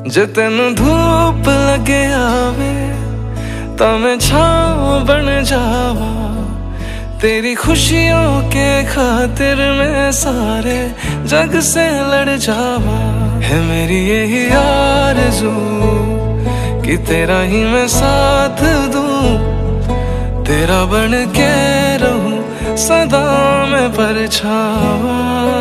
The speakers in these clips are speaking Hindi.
जे तेनू धूप लगे आवे ता मैं छाँव बन जावा। तेरी खुशियों के खातिर मैं सारे जग से लड़ जावा। है मेरी यही आरज़ू कि तेरा ही मैं साथ दूं, तेरा बन के रहूं सदा मैं परछावा।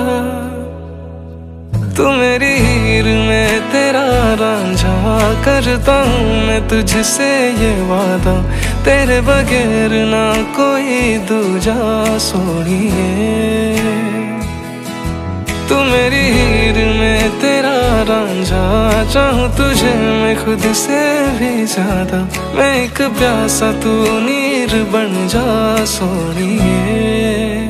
तू मेरी हीर में तेरा रांझा, करता हूँ मैं तुझसे ये वादा, तेरे बगैर ना कोई दूजा सोनिए। तू मेरी हीर में तेरा रांझा, चाहूँ तुझे मैं खुद से भी ज्यादा। मैं एक प्यासा तू नीर बन जा सोनिए।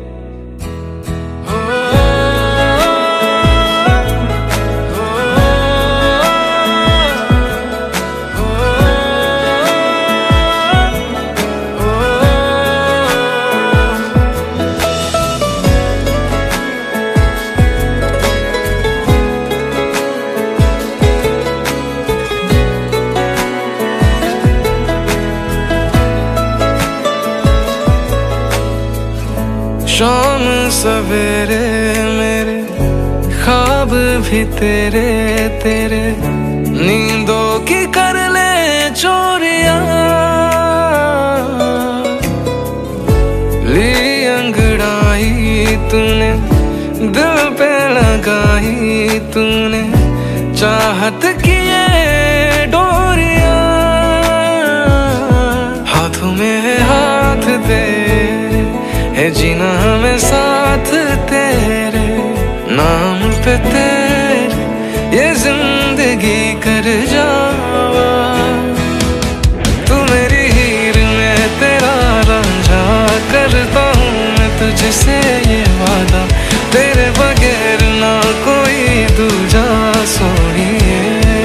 शाम सवेरे मेरे ख्वाब भी तेरे तेरे, नींदों की कर ले चोरियां। ली अंगड़ाई तूने दिल पे लगाई, तूने चाहत की ये डोरियां। हाथों में है हाथ तेरे, है जीना हमें साथ तेरे, नाम पे तेरे ये जिंदगी कर जावा। तू मेरी हीर में तेरा रांझा, करता हूँ मैं तुझसे ये वादा, तेरे बगैर ना कोई दूजा सोनिए।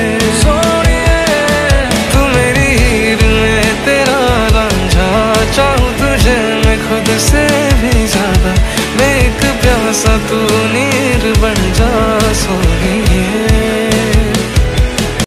तू मेरी हीर में तेरा रांझा, चाहूँ तुझे मैं खुद से भी ज्यादा। मैं एक प्यासा तू नीर बन जा